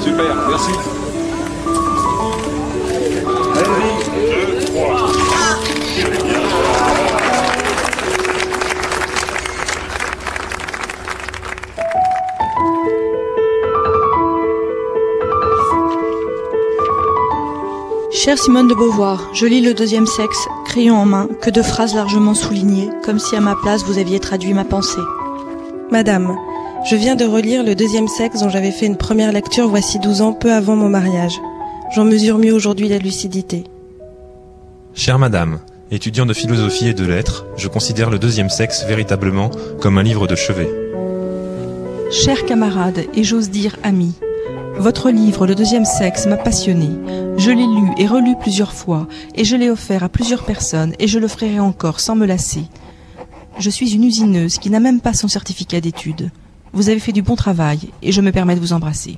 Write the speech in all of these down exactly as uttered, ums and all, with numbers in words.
Super, merci. Un, deux, trois. Chère Simone de Beauvoir, je lis Le Deuxième Sexe, crayon en main, que de phrases largement soulignées, comme si à ma place vous aviez traduit ma pensée. Madame, je viens de relire Le Deuxième Sexe dont j'avais fait une première lecture voici douze ans, peu avant mon mariage. J'en mesure mieux aujourd'hui la lucidité. Chère Madame, étudiant de philosophie et de lettres, je considère Le Deuxième Sexe véritablement comme un livre de chevet. Chers camarades, et j'ose dire amis, votre livre Le Deuxième Sexe m'a passionné. Je l'ai lu et relu plusieurs fois, et je l'ai offert à plusieurs personnes, et je le ferai encore sans me lasser. Je suis une usineuse qui n'a même pas son certificat d'études. Vous avez fait du bon travail, et je me permets de vous embrasser.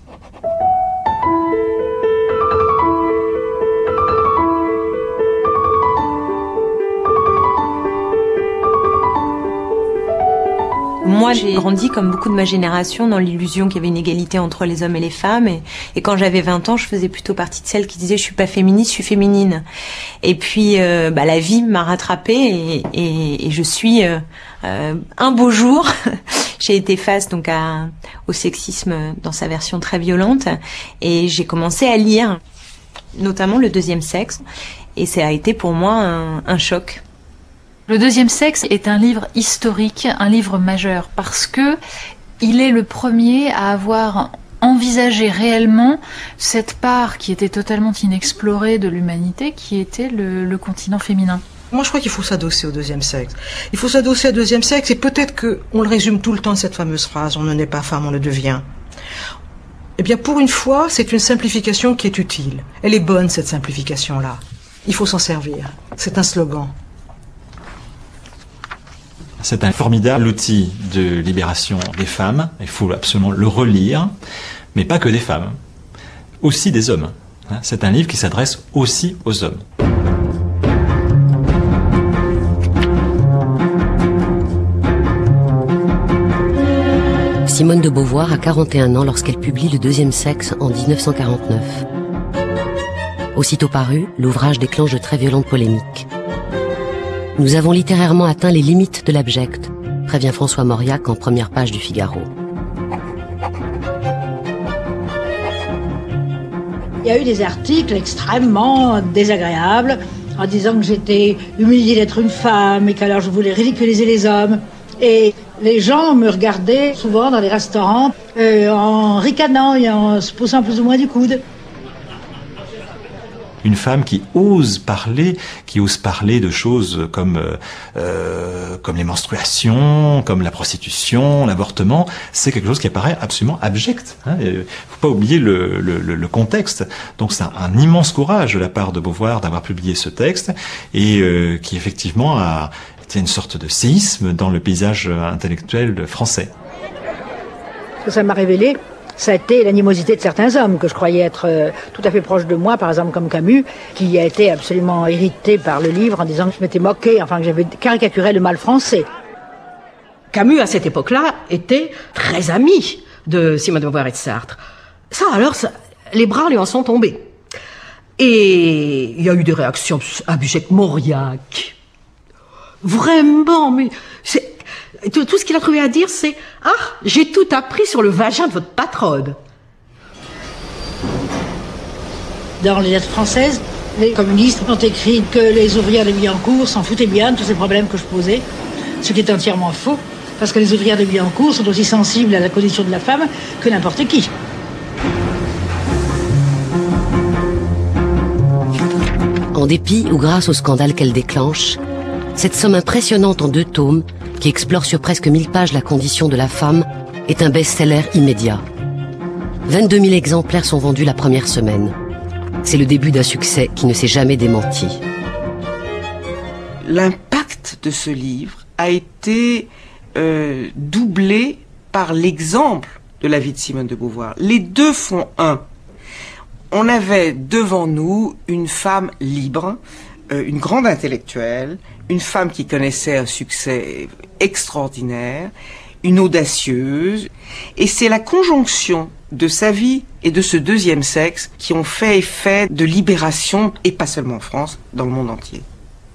Moi, j'ai grandi comme beaucoup de ma génération dans l'illusion qu'il y avait une égalité entre les hommes et les femmes. Et, et quand j'avais vingt ans, je faisais plutôt partie de celles qui disaient « je suis pas féministe, je suis féminine ». Et puis, euh, bah, la vie m'a rattrapée et, et, et je suis euh, euh, un beau jour. J'ai été face donc à, au sexisme dans sa version très violente et j'ai commencé à lire, notamment Le Deuxième Sexe. Et ça a été pour moi un, un choc. Le Deuxième Sexe est un livre historique, un livre majeur, parce que il est le premier à avoir envisagé réellement cette part qui était totalement inexplorée de l'humanité, qui était le, le continent féminin. Moi, je crois qu'il faut s'adosser au deuxième sexe. Il faut s'adosser au deuxième sexe, et peut-être qu'on le résume tout le temps, cette fameuse phrase « on ne naît pas femme, on le devient ». Eh bien, pour une fois, c'est une simplification qui est utile. Elle est bonne, cette simplification-là. Il faut s'en servir. C'est un slogan. C'est un formidable outil de libération des femmes. Il faut absolument le relire, mais pas que des femmes, aussi des hommes. C'est un livre qui s'adresse aussi aux hommes. Simone de Beauvoir a quarante et un ans lorsqu'elle publie Le Deuxième Sexe en mille neuf cent quarante-neuf. Aussitôt paru, l'ouvrage déclenche de très violentes polémiques. Nous avons littérairement atteint les limites de l'abject, prévient François Mauriac en première page du Figaro. Il y a eu des articles extrêmement désagréables en disant que j'étais humiliée d'être une femme et qu'alors je voulais ridiculiser les hommes. Et les gens me regardaient souvent dans les restaurants euh, en ricanant et en se poussant plus ou moins du coude. Une femme qui ose parler, qui ose parler de choses comme euh, comme les menstruations, comme la prostitution, l'avortement, c'est quelque chose qui apparaît absolument abject. Hein. Il faut pas oublier le, le, le contexte. Donc c'est un, un immense courage de la part de Beauvoir d'avoir publié ce texte et euh, qui effectivement a été une sorte de séisme dans le paysage intellectuel français. Ce que ça m'a révélé, ça a été l'animosité de certains hommes que je croyais être euh, tout à fait proches de moi, par exemple comme Camus, qui a été absolument irrité par le livre en disant que je m'étais moqué, enfin que j'avais caricaturé le mal français. Camus, à cette époque-là, était très ami de Simone de Beauvoir et de Sartre. Ça, alors, ça, les bras lui en sont tombés. Et il y a eu des réactions abjectes, Mauriac. Vraiment, mais c'est... Tout, tout ce qu'il a trouvé à dire, c'est « Ah, j'ai tout appris sur le vagin de votre patronne ». Dans les lettres françaises, les communistes ont écrit que les ouvrières de Billancourt s'en foutaient bien de tous ces problèmes que je posais, ce qui est entièrement faux, parce que les ouvrières de Billancourt sont aussi sensibles à la condition de la femme que n'importe qui. En dépit ou grâce au scandale qu'elle déclenche, cette somme impressionnante en deux tomes, qui explore sur presque mille pages la condition de la femme, est un best-seller immédiat. vingt-deux mille exemplaires sont vendus la première semaine. C'est le début d'un succès qui ne s'est jamais démenti. L'impact de ce livre a été euh, doublé par l'exemple de la vie de Simone de Beauvoir. Les deux font un. On avait devant nous une femme libre, euh, une grande intellectuelle, une femme qui connaissait un succès extraordinaire, une audacieuse, et c'est la conjonction de sa vie et de ce deuxième sexe qui ont fait effet de libération, et pas seulement en France, dans le monde entier.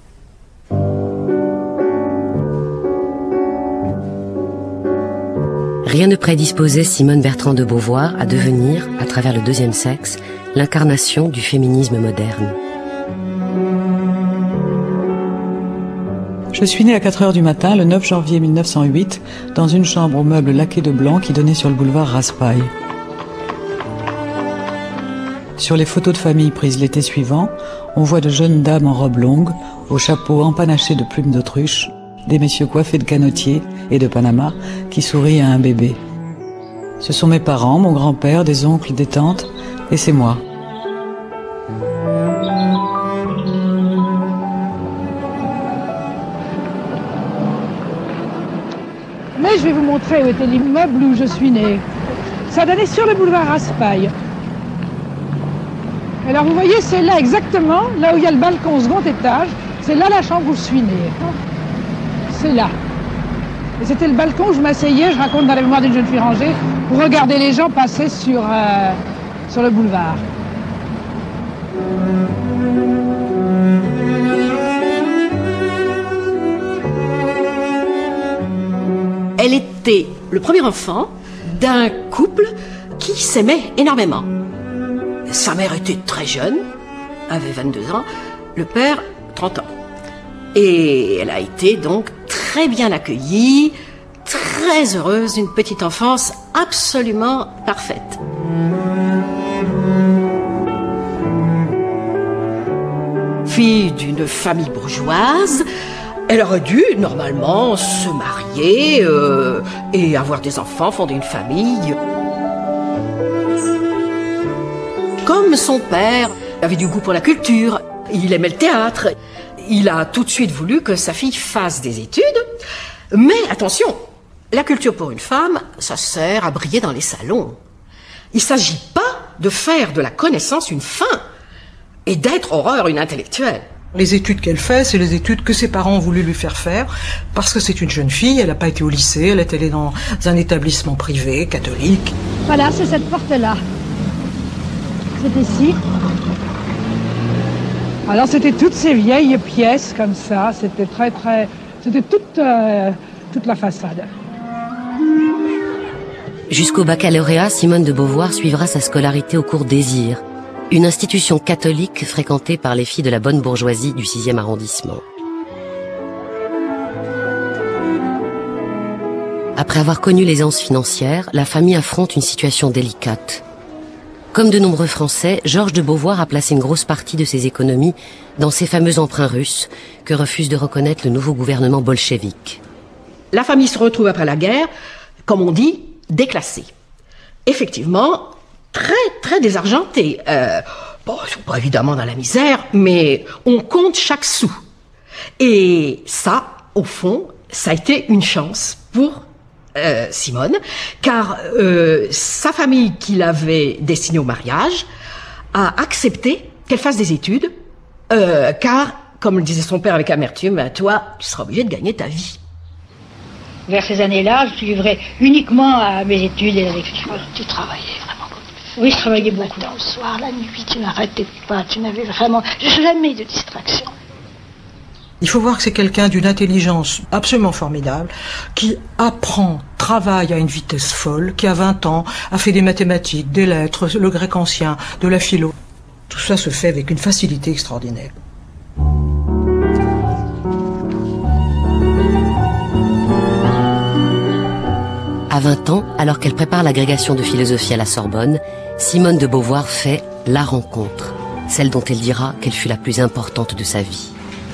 Rien ne prédisposait Simone Bertrand de Beauvoir à devenir, à travers le deuxième sexe, l'incarnation du féminisme moderne. Je suis née à quatre heures du matin, le neuf janvier mille neuf cent huit, dans une chambre aux meubles laqués de blanc qui donnait sur le boulevard Raspail. Sur les photos de famille prises l'été suivant, on voit de jeunes dames en robe longue, au chapeau empanaché de plumes d'autruche, des messieurs coiffés de canotiers et de Panama qui sourient à un bébé. Ce sont mes parents, mon grand-père, des oncles, des tantes, et c'est moi. Mais je vais vous montrer où était l'immeuble où je suis née. Ça donnait sur le boulevard Raspail. Alors vous voyez, c'est là exactement, là où il y a le balcon au second étage, c'est là la chambre où je suis née. C'est là. Et c'était le balcon où je m'asseyais, je raconte dans la mémoire d'une jeune fille rangée, pour regarder les gens passer sur, euh, sur le boulevard. Elle était le premier enfant d'un couple qui s'aimait énormément. Sa mère était très jeune, avait vingt-deux ans, le père trente ans. Et elle a été donc très bien accueillie, très heureuse, une petite enfance absolument parfaite. Fille d'une famille bourgeoise, elle aurait dû normalement se marier euh, et avoir des enfants, fonder une famille. Comme son père avait du goût pour la culture, il aimait le théâtre, il a tout de suite voulu que sa fille fasse des études. Mais attention, la culture pour une femme, ça sert à briller dans les salons. Il ne s'agit pas de faire de la connaissance une fin et d'être horreur une intellectuelle. Les études qu'elle fait, c'est les études que ses parents ont voulu lui faire faire, parce que c'est une jeune fille, elle n'a pas été au lycée, elle est allée dans un établissement privé, catholique. Voilà, c'est cette porte-là. C'est ici. Alors c'était toutes ces vieilles pièces comme ça, c'était très très... C'était toute, euh, toute la façade. Jusqu'au baccalauréat, Simone de Beauvoir suivra sa scolarité au cours Désir, une institution catholique fréquentée par les filles de la bonne bourgeoisie du sixième arrondissement. Après avoir connu l'aisance financière, la famille affronte une situation délicate. Comme de nombreux Français, Georges de Beauvoir a placé une grosse partie de ses économies dans ces fameux emprunts russes que refuse de reconnaître le nouveau gouvernement bolchevique. La famille se retrouve après la guerre, comme on dit, déclassée. Effectivement, très très désargentée. Euh, bon, ils sont pas évidemment dans la misère, mais on compte chaque sou. Et ça, au fond, ça a été une chance pour Euh, Simone, car euh, sa famille qui l'avait destinée au mariage a accepté qu'elle fasse des études, euh, car, comme le disait son père avec amertume, ben, toi, tu seras obligé de gagner ta vie. Vers ces années-là, je suis livrée uniquement à mes études et à l'écriture. Tu travaillais vraiment beaucoup. Oui, je travaillais beaucoup. Le soir, la nuit, tu n'arrêtais pas, tu n'avais vraiment jamais de distraction. Il faut voir que c'est quelqu'un d'une intelligence absolument formidable, qui apprend, travaille à une vitesse folle, qui à vingt ans a fait des mathématiques, des lettres, le grec ancien, de la philo. Tout ça se fait avec une facilité extraordinaire. À vingt ans, alors qu'elle prépare l'agrégation de philosophie à la Sorbonne, Simone de Beauvoir fait la rencontre, celle dont elle dira qu'elle fut la plus importante de sa vie.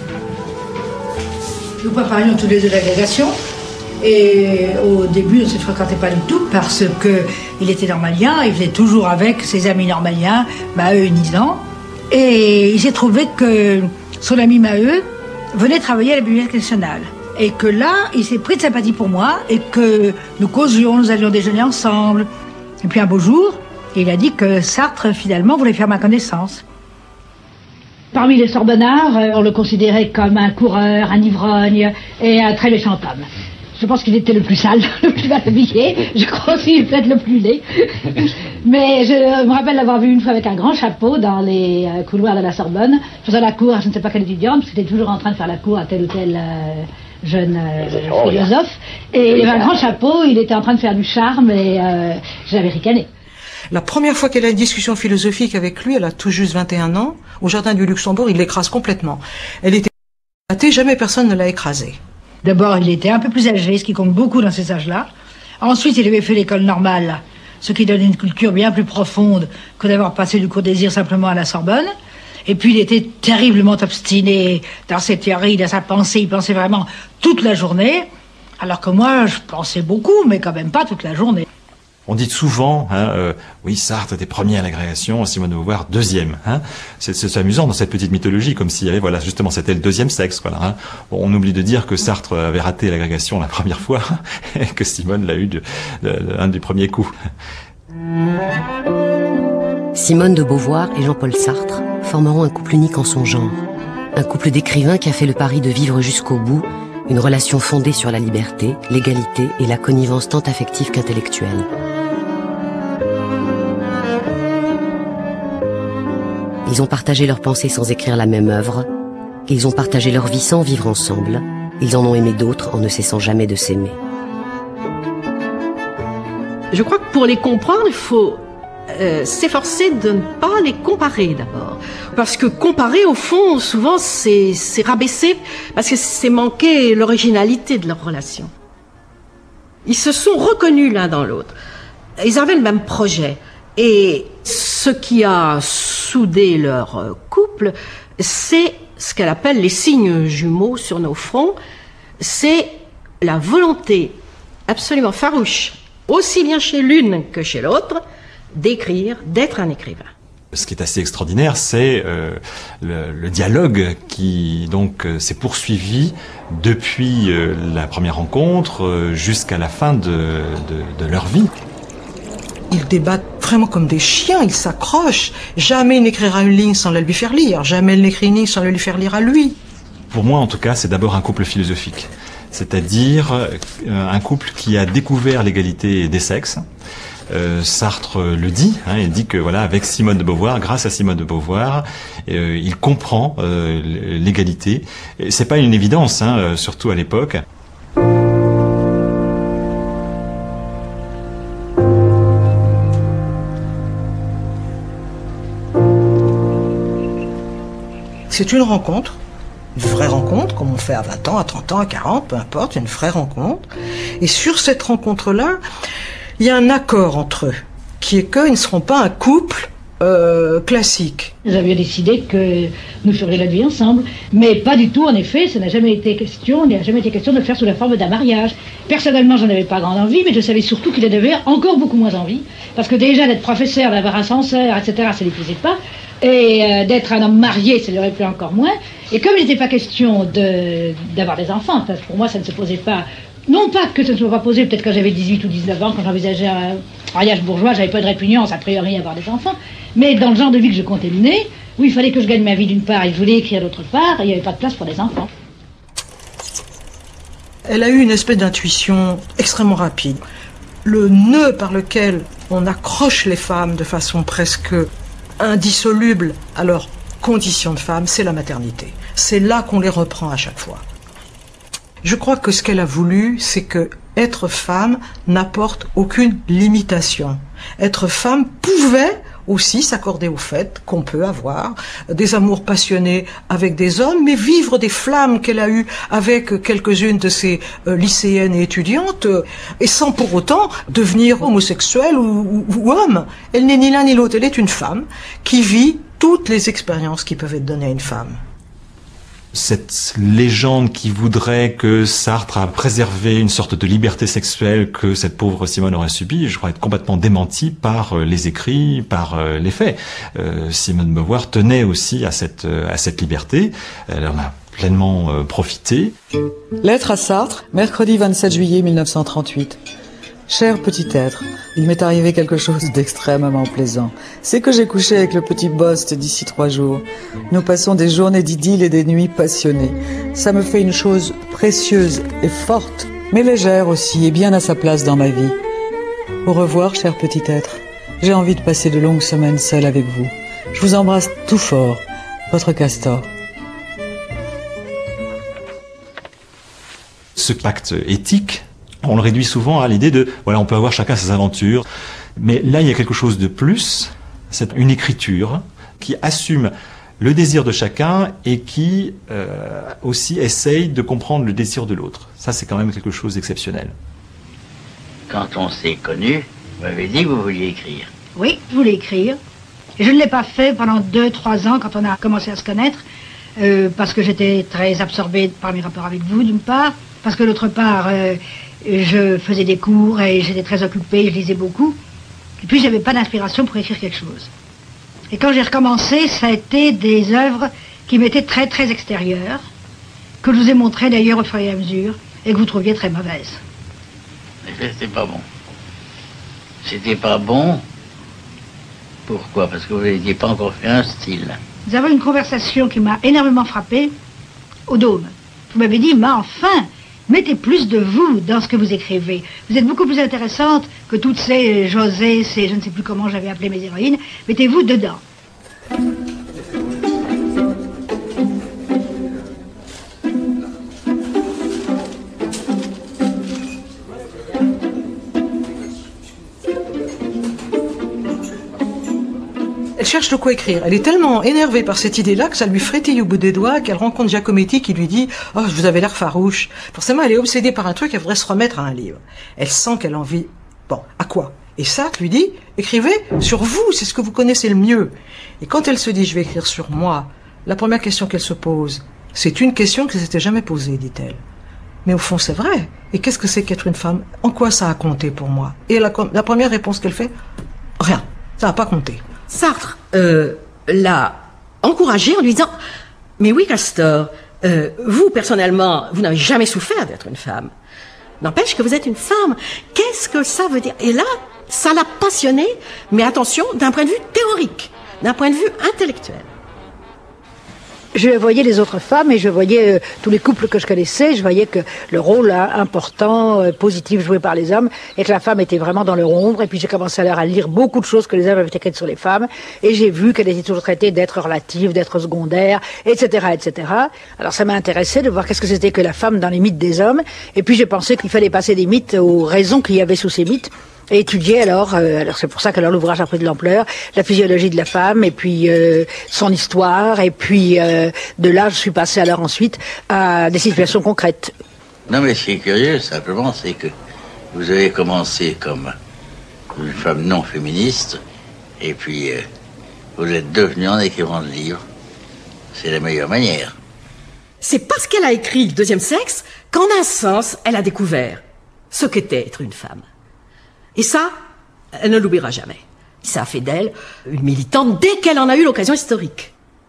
Nous préparions tous les deux l'agrégation et au début on ne se fréquentait pas du tout parce qu'il était normalien, il faisait toujours avec ses amis normaliens, Maheu et Nizan. Et il s'est trouvé que son ami Maheu venait travailler à la Bibliothèque nationale. Et que là, il s'est pris de sympathie pour moi et que nous causions, nous allions déjeuner ensemble. Et puis un beau jour, il a dit que Sartre finalement voulait faire ma connaissance. Parmi les Sorbonnards, on le considérait comme un coureur, un ivrogne et un très méchant homme. Je pense qu'il était le plus sale, le plus mal habillé. Je crois aussi peut-être le plus laid. Mais je me rappelle l'avoir vu une fois avec un grand chapeau dans les euh, couloirs de la Sorbonne, faisant la cour à je ne sais pas quelle étudiante, parce qu'il était toujours en train de faire la cour à tel ou tel euh, jeune euh, philosophe. Et il avait un grand chapeau, il était en train de faire du charme et euh, j'avais ricané. La première fois qu'elle a une discussion philosophique avec lui, elle a tout juste vingt et un ans, au Jardin du Luxembourg, il l'écrase complètement. Elle était éclatée, jamais personne ne l'a écrasée. D'abord, il était un peu plus âgé, ce qui compte beaucoup dans ces âges-là. Ensuite, il avait fait l'école normale, ce qui donne une culture bien plus profonde que d'avoir passé du cours désir simplement à la Sorbonne. Et puis, il était terriblement obstiné dans ses théories, dans sa pensée. Il pensait vraiment toute la journée, alors que moi, je pensais beaucoup, mais quand même pas toute la journée. On dit souvent, hein, euh, oui, Sartre était premier à l'agrégation, Simone de Beauvoir deuxième. Hein. C'est, c'est amusant dans cette petite mythologie, comme s'il y avait, voilà, justement, c'était le deuxième sexe. Voilà, hein. Bon, on oublie de dire que Sartre avait raté l'agrégation la première fois et que Simone l'a eu de, de, de, un du premier coup. Simone de Beauvoir et Jean-Paul Sartre formeront un couple unique en son genre. Un couple d'écrivains qui a fait le pari de vivre jusqu'au bout une relation fondée sur la liberté, l'égalité et la connivence tant affective qu'intellectuelle. Ils ont partagé leurs pensées sans écrire la même œuvre. Ils ont partagé leur vie sans vivre ensemble. Ils en ont aimé d'autres en ne cessant jamais de s'aimer. Je crois que pour les comprendre, il faut euh, s'efforcer de ne pas les comparer d'abord. Parce que comparer, au fond, souvent, c'est, c'est rabaisser, parce que c'est manquer l'originalité de leur relation. Ils se sont reconnus l'un dans l'autre. Ils avaient le même projet. Et ce qui a soudé leur couple, c'est ce qu'elle appelle les signes jumeaux sur nos fronts. C'est la volonté absolument farouche, aussi bien chez l'une que chez l'autre, d'écrire, d'être un écrivain. Ce qui est assez extraordinaire, c'est euh, le, le dialogue qui donc euh, s'est poursuivi depuis euh, la première rencontre euh, jusqu'à la fin de, de, de leur vie. Ils débattent vraiment comme des chiens, ils s'accrochent. Jamais il n'écrira une ligne sans la lui faire lire. Jamais il n'écrit une ligne sans la lui faire lire à lui. Pour moi, en tout cas, c'est d'abord un couple philosophique. C'est-à-dire euh, un couple qui a découvert l'égalité des sexes. Euh, Sartre le dit, hein, il dit que voilà, avec Simone de Beauvoir, grâce à Simone de Beauvoir, euh, il comprend euh, l'égalité. Et c'est pas une évidence, hein, surtout à l'époque. C'est une rencontre, une vraie rencontre, comme on fait à vingt ans, à trente ans, à quarante, peu importe, une vraie rencontre. Et sur cette rencontre-là, il y a un accord entre eux, qui est qu'ils ne seront pas un couple euh, classique. Nous avions décidé que nous ferions la vie ensemble, mais pas du tout, en effet, ça n'a jamais été question, il n'y a jamais été question de le faire sous la forme d'un mariage. Personnellement, j'en avais pas grande envie, mais je savais surtout qu'il en avait encore beaucoup moins envie, parce que déjà d'être professeur, d'avoir un censeur, et cetera, ça ne lui plaisait pas, et euh, d'être un homme marié, ça lui aurait plu encore moins. Et comme il n'était pas question de, d'avoir des enfants, parce que pour moi ça ne se posait pas. Non pas que ça ne soit pas posé, peut-être quand j'avais dix-huit ou dix-neuf ans, quand j'envisageais un mariage bourgeois, j'avais pas de répugnance a priori à avoir des enfants. Mais dans le genre de vie que je comptais mener, où il fallait que je gagne ma vie d'une part et je voulais écrire d'autre part, il n'y avait pas de place pour des enfants. Elle a eu une espèce d'intuition extrêmement rapide. Le nœud par lequel on accroche les femmes de façon presque indissoluble à leur condition de femme, c'est la maternité. C'est là qu'on les reprend à chaque fois. Je crois que ce qu'elle a voulu, c'est que être femme n'apporte aucune limitation. Être femme pouvait aussi s'accorder au fait qu'on peut avoir des amours passionnés avec des hommes, mais vivre des flammes qu'elle a eues avec quelques-unes de ses euh, lycéennes et étudiantes, euh, et sans pour autant devenir homosexuelle ou, ou, ou homme. Elle n'est ni l'un ni l'autre, elle est une femme qui vit toutes les expériences qui peuvent être données à une femme. Cette légende qui voudrait que Sartre a préservé une sorte de liberté sexuelle que cette pauvre Simone aurait subie, je crois être complètement démentie par les écrits, par les faits. Euh, Simone de Beauvoir tenait aussi à cette, à cette liberté. Elle en a pleinement euh, profité. Lettre à Sartre, mercredi vingt-sept juillet mille neuf cent trente-huit. Cher petit être, il m'est arrivé quelque chose d'extrêmement plaisant. C'est que j'ai couché avec le petit Bost d'ici trois jours. Nous passons des journées d'idylle et des nuits passionnées. Ça me fait une chose précieuse et forte mais légère aussi et bien à sa place dans ma vie. Au revoir, cher petit être. J'ai envie de passer de longues semaines seule avec vous. Je vous embrasse tout fort. Votre Castor. Ce pacte éthique, on le réduit souvent à l'idée de, voilà, on peut avoir chacun ses aventures. Mais là, il y a quelque chose de plus. C'est une écriture qui assume le désir de chacun et qui euh, aussi essaye de comprendre le désir de l'autre. Ça, c'est quand même quelque chose d'exceptionnel. Quand on s'est connus, vous m'avez dit que vous vouliez écrire. Oui, je voulais écrire. Et je ne l'ai pas fait pendant deux, trois ans quand on a commencé à se connaître, euh, parce que j'étais très absorbée par mes rapports avec vous, d'une part, parce que d'autre part, euh, je faisais des cours et j'étais très occupée, je lisais beaucoup. Et puis, j'avais pas d'inspiration pour écrire quelque chose. Et quand j'ai recommencé, ça a été des œuvres qui m'étaient très, très extérieures, que je vous ai montrées d'ailleurs au fur et à mesure, et que vous trouviez très mauvaises. Mais c'était pas bon. C'était pas bon. Pourquoi? Parce que vous n'aviez pas encore fait un style. Nous avons une conversation qui m'a énormément frappée au Dôme. Vous m'avez dit, mais enfin, mettez plus de vous dans ce que vous écrivez. Vous êtes beaucoup plus intéressante que toutes ces José, ces je ne sais plus comment j'avais appelé mes héroïnes. Mettez-vous dedans. Elle cherche de quoi écrire. Elle est tellement énervée par cette idée-là que ça lui frétille au bout des doigts, qu'elle rencontre Giacometti qui lui dit « Oh, vous avez l'air farouche ». Forcément, elle est obsédée par un truc, elle voudrait se remettre à un livre. Elle sent qu'elle a envie... Bon, à quoi? Et Sartre lui dit « Écrivez sur vous, c'est ce que vous connaissez le mieux ». Et quand elle se dit « Je vais écrire sur moi », la première question qu'elle se pose, c'est une question qu'elle ne s'était jamais posée, dit-elle. Mais au fond, c'est vrai. Et qu'est-ce que c'est qu'être une femme? En quoi ça a compté pour moi? Et la, la première réponse qu'elle fait, rien, ça n'a pas compté. Sartre euh, l'a encouragée en lui disant « Mais oui, Castor, euh, vous, personnellement, vous n'avez jamais souffert d'être une femme. N'empêche que vous êtes une femme. Qu'est-ce que ça veut dire ?» Et là, ça l'a passionnée, mais attention, d'un point de vue théorique, d'un point de vue intellectuel. Je voyais les autres femmes et je voyais euh, tous les couples que je connaissais. Je voyais que le rôle hein, important, euh, positif joué par les hommes et que la femme était vraiment dans leur ombre. Et puis j'ai commencé alors à lire beaucoup de choses que les hommes avaient écrites sur les femmes. Et j'ai vu qu'elles étaient toujours traitées d'être relatives, d'être secondaires, et cetera, et cetera. Alors ça m'a intéressé de voir qu'est-ce que c'était que la femme dans les mythes des hommes. Et puis j'ai pensé qu'il fallait passer des mythes aux raisons qu'il y avait sous ces mythes. Et étudier alors, euh, alors c'est pour ça que alors l'ouvrage a pris de l'ampleur, la physiologie de la femme et puis euh, son histoire et puis euh, de là je suis passée alors ensuite à des situations concrètes. Non mais ce qui est curieux simplement c'est que vous avez commencé comme une femme non féministe et puis euh, vous êtes devenue en écrivant le livre. C'est la meilleure manière. C'est parce qu'elle a écrit Le Deuxième Sexe qu'en un sens elle a découvert ce qu'était être une femme. Et ça, elle ne l'oubliera jamais. Ça a fait d'elle une militante dès qu'elle en a eu l'occasion historique.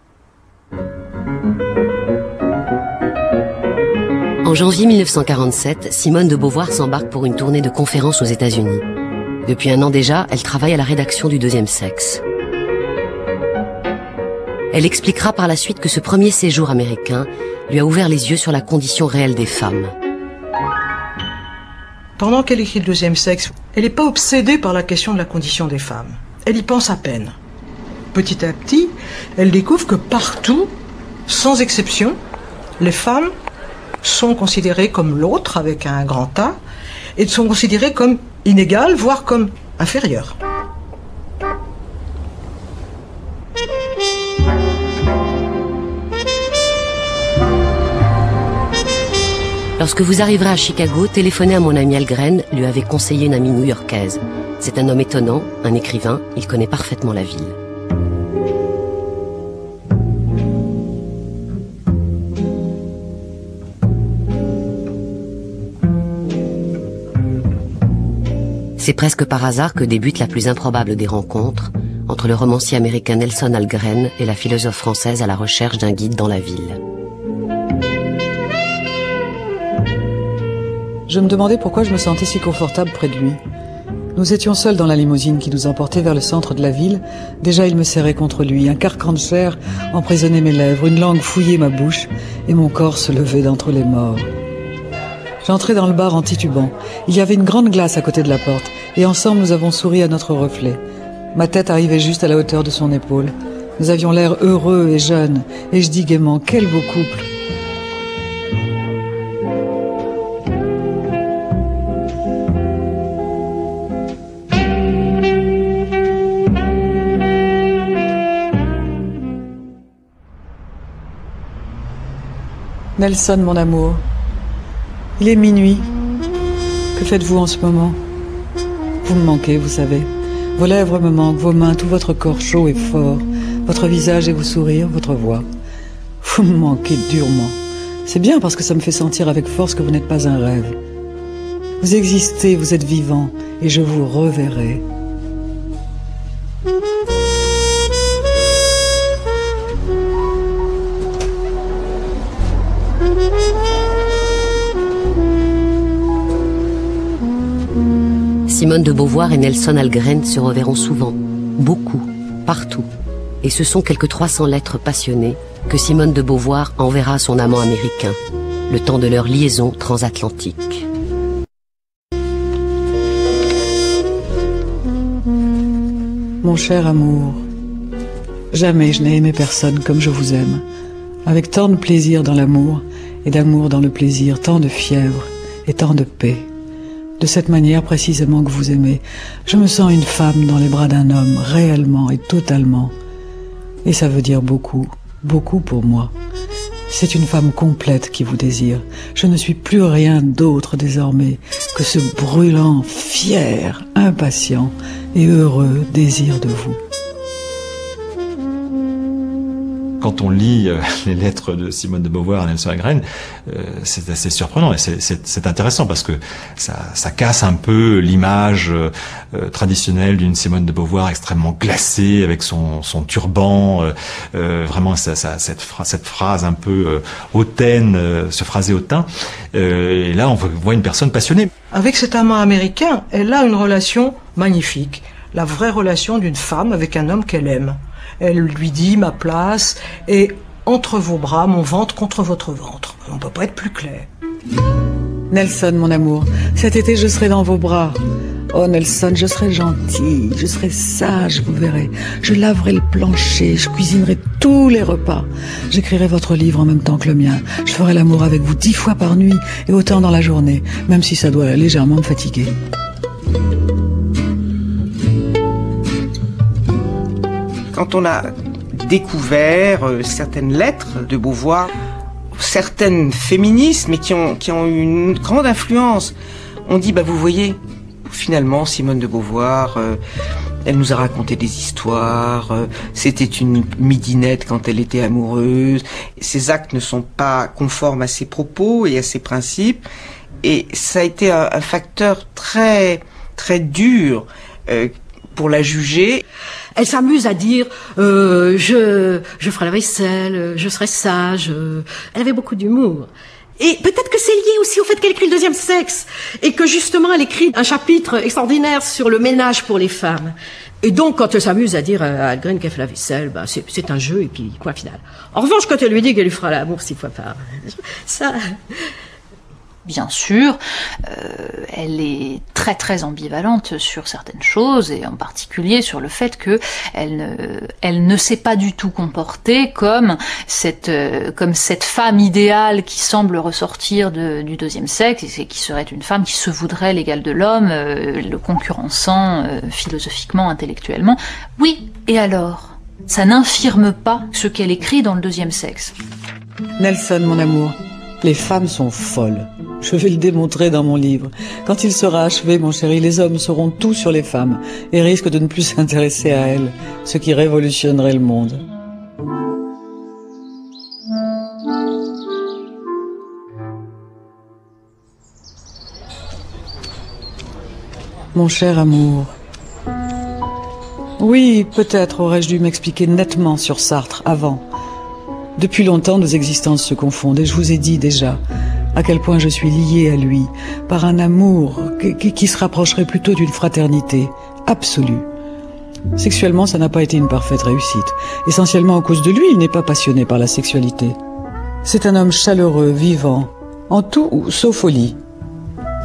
En janvier mille neuf cent quarante-sept, Simone de Beauvoir s'embarque pour une tournée de conférences aux États-Unis. Depuis un an déjà, elle travaille à la rédaction du Deuxième Sexe. Elle expliquera par la suite que ce premier séjour américain lui a ouvert les yeux sur la condition réelle des femmes. Pendant qu'elle écrit Le Deuxième Sexe, elle n'est pas obsédée par la question de la condition des femmes. Elle y pense à peine. Petit à petit, elle découvre que partout, sans exception, les femmes sont considérées comme l'autre, avec un grand A, et sont considérées comme inégales, voire comme inférieures. Lorsque vous arriverez à Chicago, téléphonez à mon ami Algren, lui avait conseillé une amie new-yorkaise. C'est un homme étonnant, un écrivain, il connaît parfaitement la ville. C'est presque par hasard que débute la plus improbable des rencontres entre le romancier américain Nelson Algren et la philosophe française à la recherche d'un guide dans la ville. Je me demandais pourquoi je me sentais si confortable près de lui. Nous étions seuls dans la limousine qui nous emportait vers le centre de la ville. Déjà, il me serrait contre lui. Un carcan de chair emprisonnait mes lèvres, une langue fouillait ma bouche et mon corps se levait d'entre les morts. J'entrai dans le bar en titubant. Il y avait une grande glace à côté de la porte, et ensemble nous avons souri à notre reflet. Ma tête arrivait juste à la hauteur de son épaule. Nous avions l'air heureux et jeunes, et je dis gaiement, quel beau couple. Nelson, mon amour, il est minuit. Que faites-vous en ce moment? Vous me manquez, vous savez. Vos lèvres me manquent, vos mains, tout votre corps chaud et fort, votre visage et vos sourires, votre voix. Vous me manquez durement. C'est bien parce que ça me fait sentir avec force que vous n'êtes pas un rêve. Vous existez, vous êtes vivant, et je vous reverrai. Simone de Beauvoir et Nelson Algren se reverront souvent, beaucoup, partout. Et ce sont quelques trois cents lettres passionnées que Simone de Beauvoir enverra à son amant américain, le temps de leur liaison transatlantique. Mon cher amour, jamais je n'ai aimé personne comme je vous aime, avec tant de plaisir dans l'amour et d'amour dans le plaisir, tant de fièvre et tant de paix. De cette manière précisément que vous aimez, je me sens une femme dans les bras d'un homme, réellement et totalement. Et ça veut dire beaucoup, beaucoup pour moi. C'est une femme complète qui vous désire. Je ne suis plus rien d'autre désormais que ce brûlant, fier, impatient et heureux désir de vous. Quand on lit euh, les lettres de Simone de Beauvoir à Nelson Algren, euh, c'est assez surprenant et c'est intéressant parce que ça, ça casse un peu l'image euh, traditionnelle d'une Simone de Beauvoir extrêmement glacée avec son, son turban, euh, euh, vraiment ça, ça, cette, fra cette phrase un peu euh, hautaine, euh, ce phrasé hautain. Euh, et là, on voit une personne passionnée. Avec cet amant américain, elle a une relation magnifique, la vraie relation d'une femme avec un homme qu'elle aime. Elle lui dit ma place est entre vos bras, mon ventre contre votre ventre. On ne peut pas être plus clair. Nelson, mon amour, cet été je serai dans vos bras. Oh Nelson, je serai gentille, je serai sage, vous verrez. Je laverai le plancher, je cuisinerai tous les repas. J'écrirai votre livre en même temps que le mien. Je ferai l'amour avec vous dix fois par nuit et autant dans la journée, même si ça doit légèrement me fatiguer. Quand on a découvert euh, certaines lettres de Beauvoir, certaines féministes, mais qui ont, qui ont eu une grande influence, on dit, bah vous voyez, finalement, Simone de Beauvoir, euh, elle nous a raconté des histoires, euh, c'était une midinette quand elle était amoureuse, ses actes ne sont pas conformes à ses propos et à ses principes, et ça a été un, un facteur très, très dur euh, pour la juger. Elle s'amuse à dire euh, je je ferai la vaisselle, je serai sage. Euh. Elle avait beaucoup d'humour. Et peut-être que c'est lié aussi au fait qu'elle écrit le deuxième sexe et que justement elle écrit un chapitre extraordinaire sur le ménage pour les femmes. Et donc quand elle s'amuse à dire à Algren qu'elle fait la vaisselle, bah c'est c'est un jeu et puis quoi final. En revanche quand elle lui dit qu'elle lui fera l'amour six fois par ça. Bien sûr, euh, elle est très très ambivalente sur certaines choses et en particulier sur le fait que elle ne, elle ne s'est pas du tout comportée comme cette euh, comme cette femme idéale qui semble ressortir de, du deuxième sexe et qui serait une femme qui se voudrait l'égale de l'homme, euh, le concurrençant euh, philosophiquement, intellectuellement. Oui, et alors, ça n'infirme pas ce qu'elle écrit dans le deuxième sexe. Nelson, mon amour, les femmes sont folles. Je vais le démontrer dans mon livre. Quand il sera achevé, mon chéri, les hommes sauront tout sur les femmes et risquent de ne plus s'intéresser à elles, ce qui révolutionnerait le monde. Mon cher amour, oui, peut-être aurais-je dû m'expliquer nettement sur Sartre avant. Depuis longtemps, nos existences se confondent et je vous ai dit déjà à quel point je suis liée à lui par un amour qui, qui se rapprocherait plutôt d'une fraternité absolue. Sexuellement, ça n'a pas été une parfaite réussite. Essentiellement à cause de lui, il n'est pas passionné par la sexualité. C'est un homme chaleureux, vivant, en tout sauf au lit.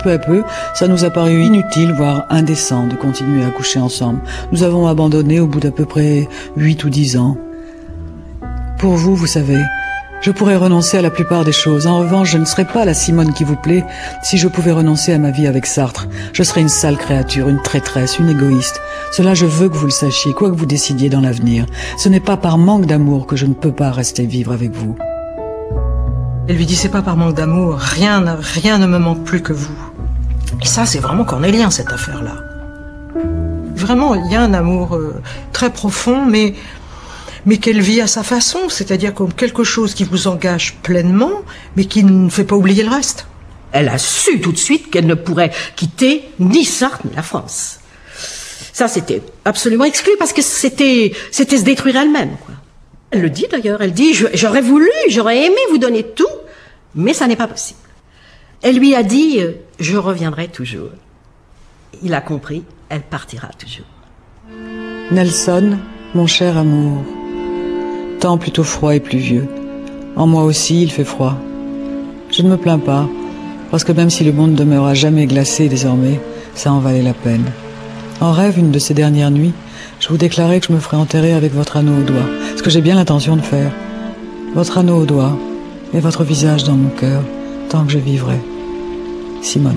peu à peu, ça nous a paru inutile, voire indécent de continuer à coucher ensemble. Nous avons abandonné au bout d'à peu près huit ou dix ans. Pour vous, vous savez, je pourrais renoncer à la plupart des choses. En revanche, je ne serais pas la Simone qui vous plaît si je pouvais renoncer à ma vie avec Sartre. Je serais une sale créature, une traîtresse, une égoïste. Cela, je veux que vous le sachiez, quoi que vous décidiez dans l'avenir. Ce n'est pas par manque d'amour que je ne peux pas rester vivre avec vous. Elle lui dit, c'est pas par manque d'amour, rien, rien ne me manque plus que vous. Et ça, c'est vraiment cornélien, cette affaire-là. Vraiment, il y a un amour euh, très profond, mais... mais qu'elle vit à sa façon, c'est-à-dire comme quelque chose qui vous engage pleinement, mais qui ne fait pas oublier le reste. Elle a su tout de suite qu'elle ne pourrait quitter ni Sartre ni la France. Ça, c'était absolument exclu parce que c'était, c'était se détruire elle-même, quoi. Elle le dit d'ailleurs, elle dit, j'aurais voulu, j'aurais aimé vous donner tout, mais ça n'est pas possible. Elle lui a dit, je reviendrai toujours. Il a compris, elle partira toujours. Nelson, mon cher amour, temps plutôt froid et pluvieux. En moi aussi, il fait froid. Je ne me plains pas, parce que même si le monde demeure à jamais glacé désormais, ça en valait la peine. En rêve, une de ces dernières nuits, je vous déclarais que je me ferais enterrer avec votre anneau au doigt, ce que j'ai bien l'intention de faire. Votre anneau au doigt et votre visage dans mon cœur, tant que je vivrai. Simone.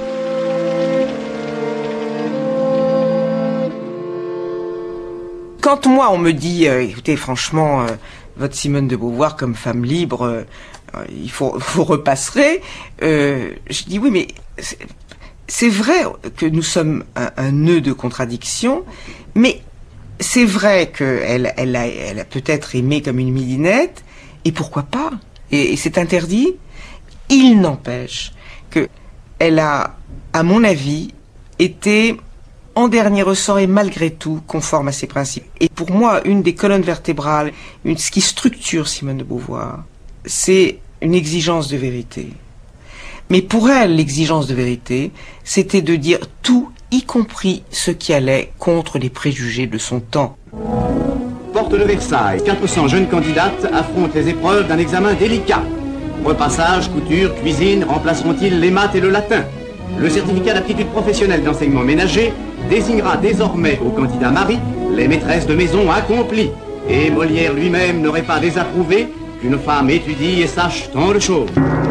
Quand moi on me dit, euh, écoutez franchement, euh, votre Simone de Beauvoir comme femme libre, euh, il faut, vous repasserez, euh, je dis oui mais c'est vrai que nous sommes un, un nœud de contradiction, mais c'est vrai qu'elle elle a, elle a peut-être aimé comme une midinette, et pourquoi pas, et, et c'est interdit. Il n'empêche que elle a, à mon avis, été en dernier ressort et malgré tout conforme à ses principes. Et pour moi, une des colonnes vertébrales, une, ce qui structure Simone de Beauvoir, c'est une exigence de vérité. Mais pour elle, l'exigence de vérité, c'était de dire tout, y compris ce qui allait contre les préjugés de son temps. Porte de Versailles, quatre cents jeunes candidates affrontent les épreuves d'un examen délicat. Repassage, couture, cuisine, remplaceront-ils les maths et le latin? Le certificat d'aptitude professionnelle d'enseignement ménager désignera désormais aux candidats mari les maîtresses de maison accomplies. Et Molière lui-même n'aurait pas désapprouvé qu'une femme étudie et sache tant de choses.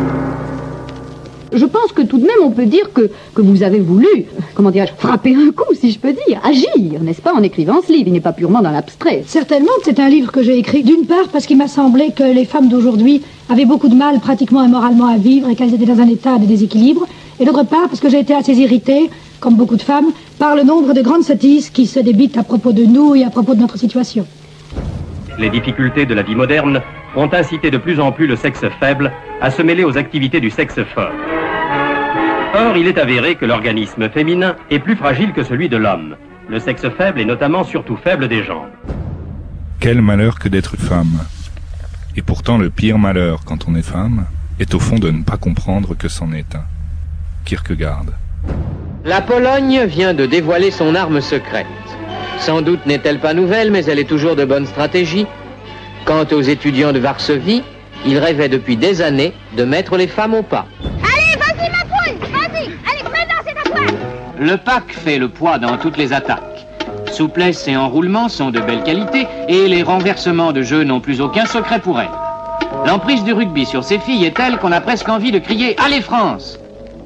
Je pense que tout de même on peut dire que, que vous avez voulu, comment dirais-je, frapper un coup, si je peux dire, agir, n'est-ce pas, en écrivant ce livre. Il n'est pas purement dans l'abstrait. Certainement que c'est un livre que j'ai écrit, d'une part parce qu'il m'a semblé que les femmes d'aujourd'hui avaient beaucoup de mal pratiquement et moralement à vivre et qu'elles étaient dans un état de déséquilibre, et d'autre part parce que j'ai été assez irritée, comme beaucoup de femmes, par le nombre de grandes sottises qui se débitent à propos de nous et à propos de notre situation. Les difficultés de la vie moderne ont incité de plus en plus le sexe faible à se mêler aux activités du sexe fort. Or, il est avéré que l'organisme féminin est plus fragile que celui de l'homme. Le sexe faible est notamment surtout faible des jambes. Quel malheur que d'être femme. Et pourtant le pire malheur quand on est femme est au fond de ne pas comprendre que c'en est un. Kierkegaard. La Pologne vient de dévoiler son arme secrète. Sans doute n'est-elle pas nouvelle, mais elle est toujours de bonne stratégie. Quant aux étudiants de Varsovie, ils rêvaient depuis des années de mettre les femmes au pas. Allez, vas-y ma poule, vas-y, allez, maintenant c'est à toi. Le pack fait le poids dans toutes les attaques. Souplesse et enroulement sont de belle qualité et les renversements de jeu n'ont plus aucun secret pour elle. L'emprise du rugby sur ces filles est telle qu'on a presque envie de crier « Allez France !»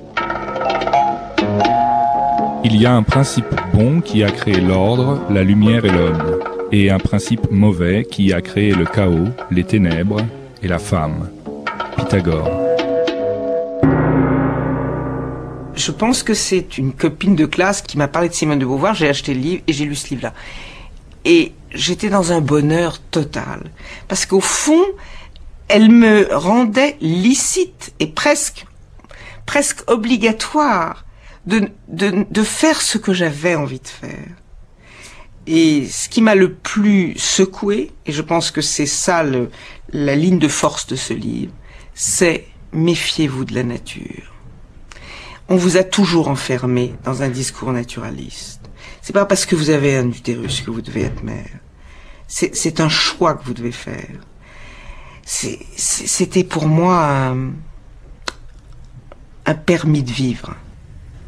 Il y a un principe bon qui a créé l'ordre, la lumière et l'homme, et un principe mauvais qui a créé le chaos, les ténèbres et la femme. Pythagore. Je pense que c'est une copine de classe qui m'a parlé de Simone de Beauvoir, j'ai acheté le livre et j'ai lu ce livre-là. Et j'étais dans un bonheur total, parce qu'au fond, elle me rendait licite et presque, presque obligatoire de, de, de faire ce que j'avais envie de faire. Et ce qui m'a le plus secoué, et je pense que c'est ça le, la ligne de force de ce livre, c'est méfiez-vous de la nature. On vous a toujours enfermé dans un discours naturaliste. C'est pas parce que vous avez un utérus que vous devez être mère. C'est, c'est un choix que vous devez faire. C'est, c'est, c'était pour moi un, un permis de vivre.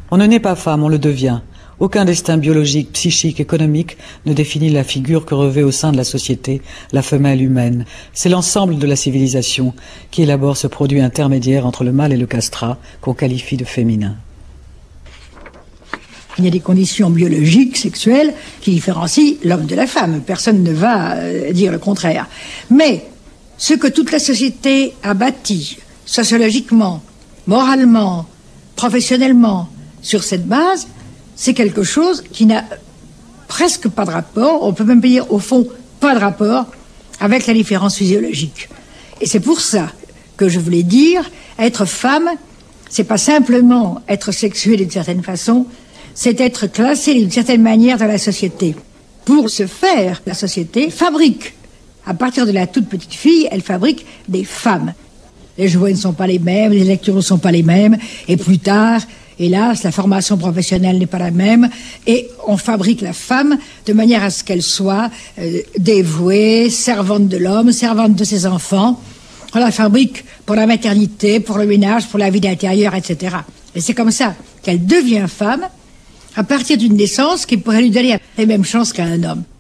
On ne naît pas femme, on le devient. Aucun destin biologique, psychique, économique ne définit la figure que revêt au sein de la société la femelle humaine. C'est l'ensemble de la civilisation qui élabore ce produit intermédiaire entre le mâle et le castrat qu'on qualifie de féminin. Il y a des conditions biologiques, sexuelles, qui différencient l'homme de la femme. Personne ne va euh, dire le contraire. Mais ce que toute la société a bâti, sociologiquement, moralement, professionnellement, sur cette base, c'est quelque chose qui n'a presque pas de rapport, on peut même dire au fond pas de rapport avec la différence physiologique. Et c'est pour ça que je voulais dire, être femme, c'est pas simplement être sexuée d'une certaine façon, c'est être classée d'une certaine manière dans la société. Pour ce faire, la société fabrique, à partir de la toute petite fille, elle fabrique des femmes. Les jouets ne sont pas les mêmes, les lectures ne sont pas les mêmes, et plus tard, hélas, la formation professionnelle n'est pas la même, et on fabrique la femme de manière à ce qu'elle soit euh, dévouée, servante de l'homme, servante de ses enfants. On la fabrique pour la maternité, pour le ménage, pour la vie d'intérieur, et cetera. Et c'est comme ça qu'elle devient femme, à partir d'une naissance qui pourrait lui donner les mêmes chances qu'à un homme.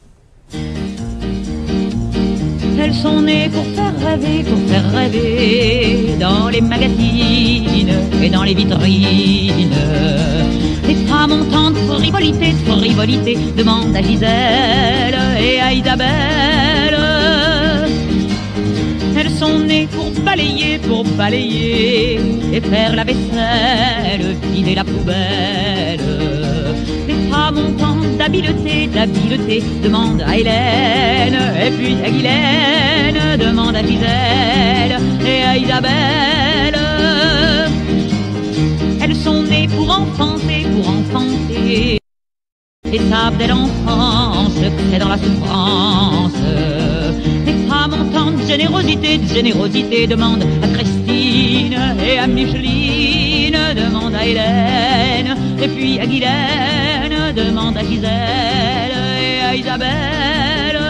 Elles sont nées pour faire rêver, pour faire rêver dans les magazines et dans les vitrines. Les femmes ont tant de frivolité, de frivolité, demande à Gisèle et à Isabelle. Elles sont nées pour balayer, pour balayer et faire la vaisselle, vider la poubelle. Les femmes ont tant d'habileté, d'habileté, demande à Hélène, et puis à Guylaine, demande à Gisèle et à Isabelle. Elles sont nées pour enfanter, pour enfanter, et savent dès l'enfance que c'est dans la souffrance. Les femmes ont tant de générosité, de générosité, demande à Christine et à Micheline, demande à Hélène, et puis à Guylaine, demande à Gisèle et à Isabelle.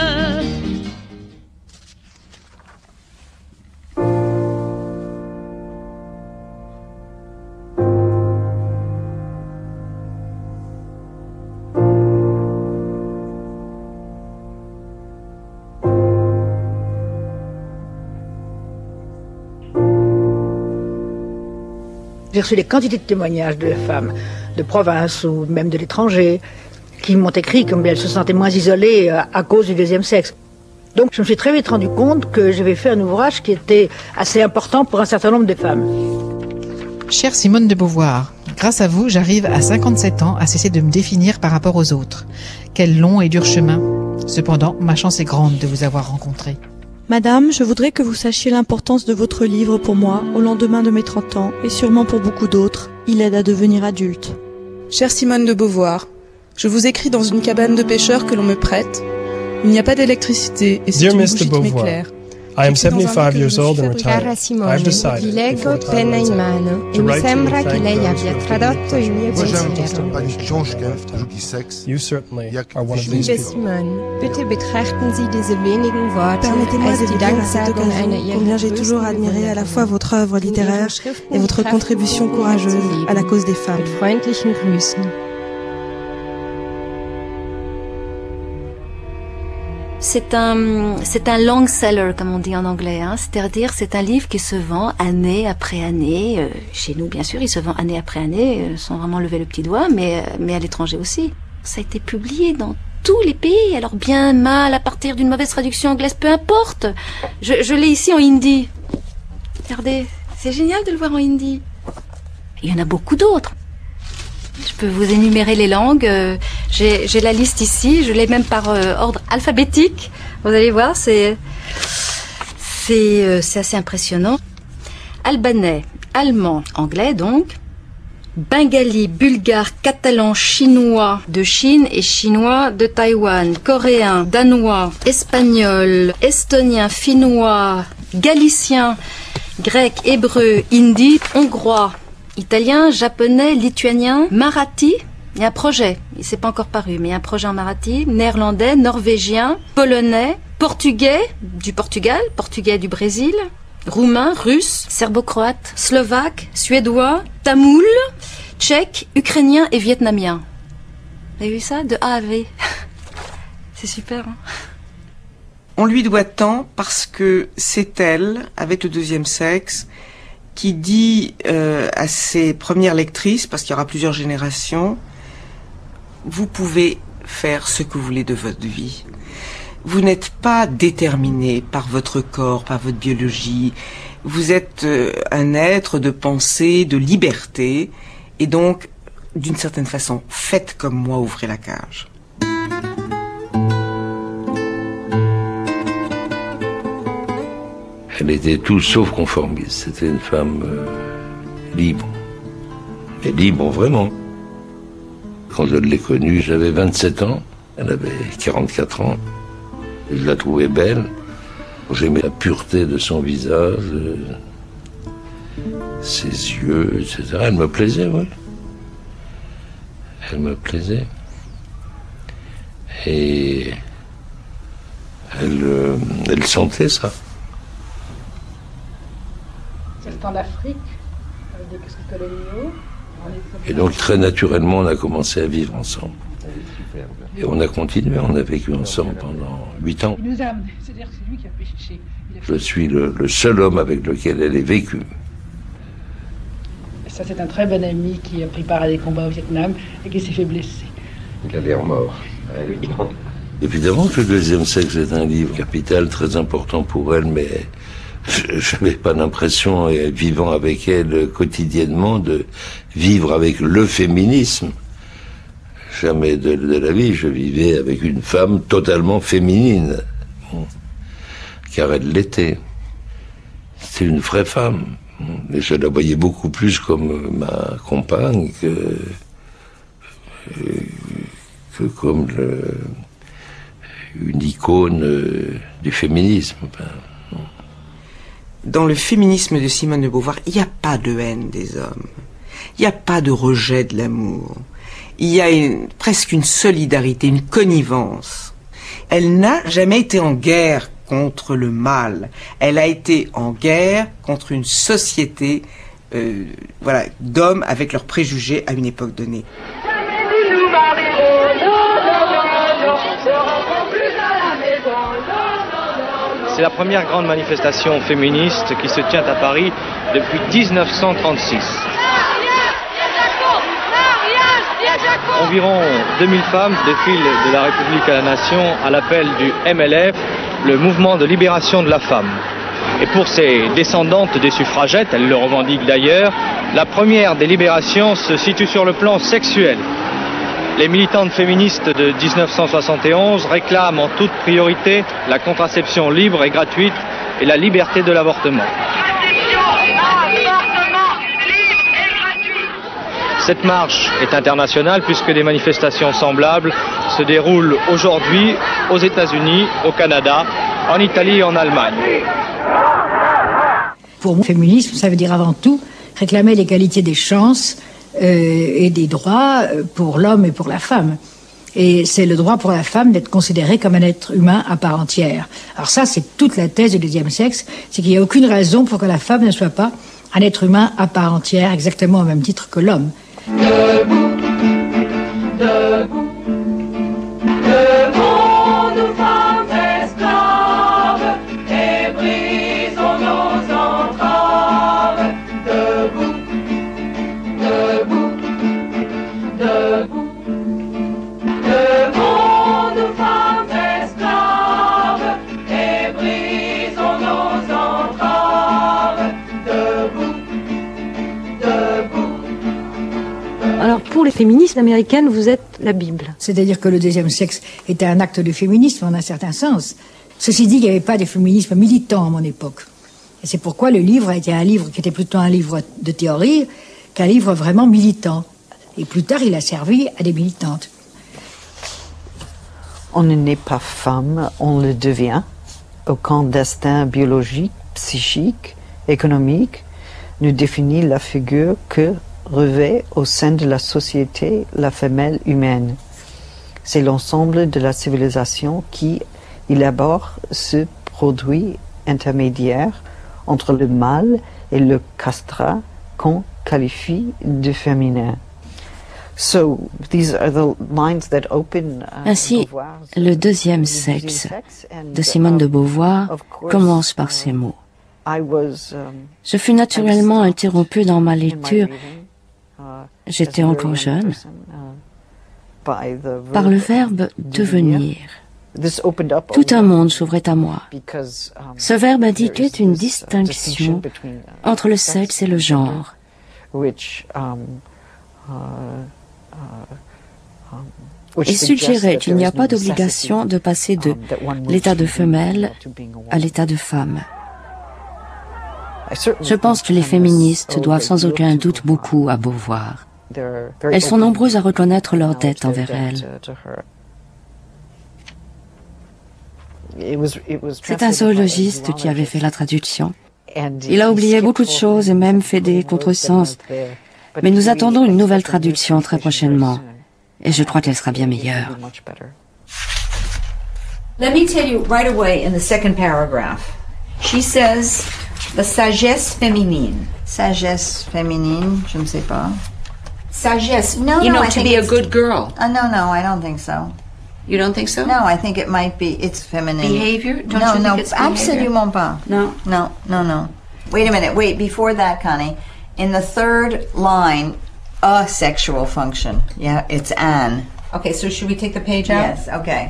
J'ai reçu des quantités de témoignages de femmes de province ou même de l'étranger qui m'ont écrit comme elles se sentaient moins isolées à, à cause du deuxième sexe. Donc je me suis très vite rendu compte que j'avais fait un ouvrage qui était assez important pour un certain nombre de femmes. Chère Simone de Beauvoir, grâce à vous, j'arrive à cinquante-sept ans à cesser de me définir par rapport aux autres. Quel long et dur chemin. Cependant, ma chance est grande de vous avoir rencontré. Madame, je voudrais que vous sachiez l'importance de votre livre pour moi, au lendemain de mes trente ans, et sûrement pour beaucoup d'autres. Il aide à devenir adulte. Chère Simone de Beauvoir, je vous écris dans une cabane de pêcheurs que l'on me prête. Il n'y a pas d'électricité et c'est une bougie qui m'éclaire. I am seventy-five years old and retired. Cara Simone, I've decided, vi leggo penna in mano e mi sembra che lei abbia tradotto il mio pensiero. You certainly are one of these Liebe people. Simone, bitte betrachten Sie diese wenigen Worte als die Danksagung einer Combien j'ai toujours admiré à la fois votre œuvre littéraire et votre contribution courageuse à la cause des femmes. Mit freundlichen Grüßen. C'est un, c'est un long seller, comme on dit en anglais, hein. C'est-à-dire, c'est un livre qui se vend année après année. Euh, chez nous, bien sûr, il se vend année après année, euh, sans vraiment lever le petit doigt, mais, euh, mais à l'étranger aussi. Ça a été publié dans tous les pays, alors bien, mal, à partir d'une mauvaise traduction anglaise, peu importe. Je, je l'ai ici en hindi. Regardez, c'est génial de le voir en hindi. Il y en a beaucoup d'autres. Je peux vous énumérer les langues. Euh, j'ai, j'ai la liste ici. Je l'ai même par euh, ordre alphabétique. Vous allez voir, c'est c'est euh, c'est assez impressionnant. Albanais, allemand, anglais donc. Bengali, bulgare, catalan, chinois de Chine et chinois de Taïwan. Coréen, danois, espagnol, estonien, finnois, galicien, grec, hébreu, hindi, hongrois. Italien, japonais, lituanien, marathi, il y a un projet, il s'est pas encore paru, mais il y a un projet en marathi, néerlandais, norvégien, polonais, portugais du Portugal, portugais du Brésil, roumain, russe, serbo-croate, slovaque, suédois, tamoul, tchèque, ukrainien et vietnamien. Vous avez vu ça? De A à V. C'est super, hein? On lui doit tant parce que c'est elle, avec le deuxième sexe, qui dit euh, à ses premières lectrices, parce qu'il y aura plusieurs générations, vous pouvez faire ce que vous voulez de votre vie. Vous n'êtes pas déterminé par votre corps, par votre biologie. Vous êtes euh, un être de pensée, de liberté, et donc, d'une certaine façon, faites comme moi, ouvrez la cage. Elle était tout sauf conformiste. C'était une femme euh, libre. Et libre vraiment. Quand je l'ai connue, j'avais vingt-sept ans. Elle avait quarante-quatre ans. Je la trouvais belle. J'aimais la pureté de son visage, euh, ses yeux, et cetera. Elle me plaisait, oui. Elle me plaisait. Et elle, euh, elle sentait ça. C'est le temps d'Afrique, avec des coloniaux. Et donc très naturellement, on a commencé à vivre ensemble. Et on a continué, on a vécu ensemble pendant huit ans. Il nous a amené, c'est-à-dire que c'est lui qui a péché. Je suis le, le seul homme avec lequel elle ait vécu. Et ça, c'est un très bon ami qui a pris part à des combats au Vietnam et qui s'est fait blesser. Il a l'air mort. Évidemment que le deuxième sexe est un livre capital, très important pour elle, mais je n'avais pas l'impression, vivant avec elle quotidiennement, de vivre avec le féminisme. Jamais de, de la vie, je vivais avec une femme totalement féminine. Bon. Car elle l'était. C'était une vraie femme. Et je la voyais beaucoup plus comme ma compagne que, que comme le, une icône du féminisme. Dans le féminisme de Simone de Beauvoir, il n'y a pas de haine des hommes. Il n'y a pas de rejet de l'amour. Il y a une, presque une solidarité, une connivence. Elle n'a jamais été en guerre contre le mal. Elle a été en guerre contre une société euh, voilà, d'hommes avec leurs préjugés à une époque donnée. C'est la première grande manifestation féministe qui se tient à Paris depuis dix-neuf cent trente-six. Environ deux mille femmes défilent de la République à la Nation à l'appel du M L F, le mouvement de libération de la femme. Et pour ces descendantes des suffragettes, elles le revendiquent d'ailleurs, la première des libérations se situe sur le plan sexuel. Les militantes féministes de dix-neuf cent soixante et onze réclament en toute priorité la contraception libre et gratuite et la liberté de l'avortement. Cette marche est internationale puisque des manifestations semblables se déroulent aujourd'hui aux États-Unis, au Canada, en Italie et en Allemagne. Pour moi, le féminisme, ça veut dire avant tout réclamer l'égalité des chances euh, et des droits pour l'homme et pour la femme. Et c'est le droit pour la femme d'être considérée comme un être humain à part entière. Alors ça, c'est toute la thèse du deuxième sexe, c'est qu'il n'y a aucune raison pour que la femme ne soit pas un être humain à part entière, exactement au même titre que l'homme. Debout, debout, levons nos femmes esclaves et brisons nos entraves. Debout, debout, debout, levons nos femmes esclaves et brisons nos entraves. Debout, debout. Alors pour les féministes américaines, vous êtes la Bible. C'est-à-dire que le deuxième sexe était un acte de féminisme en un certain sens. Ceci dit, il n'y avait pas de féminisme militant à mon époque. Et c'est pourquoi le livre a été un livre qui était plutôt un livre de théorie qu'un livre vraiment militant. Et plus tard, il a servi à des militantes. On ne naît pas femme, on le devient. Aucun destin biologique, psychique, économique ne définit la figure que revêt au sein de la société la femelle humaine. C'est l'ensemble de la civilisation qui élabore ce produit intermédiaire entre le mâle et le castrat qu'on qualifie de féminin. So, these are the lines that open, uh, Ainsi, le deuxième sexe de Simone de Beauvoir commence par ces mots. Je fus naturellement interrompue dans ma lecture, j'étais encore jeune, par le verbe devenir. Tout un monde s'ouvrait à moi. Ce verbe indiquait une distinction entre le sexe et le genre. Et suggérait qu'il n'y a pas d'obligation de passer de l'état de femelle à l'état de femme. Je pense que les féministes doivent sans aucun doute beaucoup à Beauvoir. Elles sont nombreuses à reconnaître leur dette envers elle. C'est un zoologiste qui avait fait la traduction. Il a oublié beaucoup de choses et même fait des contresens. Mais nous attendons une nouvelle traduction très prochainement. Et je crois qu'elle sera bien meilleure. Let me tell you right away in the second paragraph. She says, the sagesse féminine. Sagesse féminine, je ne sais pas. Sagesse, no, you no, know, I to think be a it's- good girl. Uh, no, no, I don't think so. You don't think so? No, I think it might be, it's feminine. Behavior? Don't no, you think no, it's behavior? absolument pas. No? No, no, no. Wait a minute, wait, before that, Connie, in the third line, a sexual function. Yeah, it's an. Okay, so should we take the page out? Yes, okay.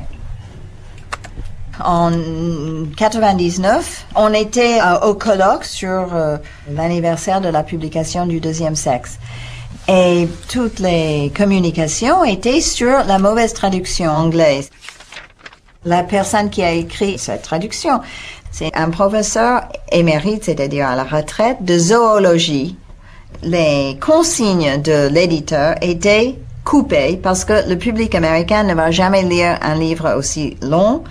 En quatre-vingt-dix-neuf, on était euh, au colloque sur euh, l'anniversaire de la publication du Deuxième Sexe. Et toutes les communications étaient sur la mauvaise traduction anglaise. La personne qui a écrit cette traduction, c'est un professeur émérite, c'est-à-dire à la retraite, de zoologie. Les consignes de l'éditeur étaient coupées parce que le public américain ne va jamais lire un livre aussi long.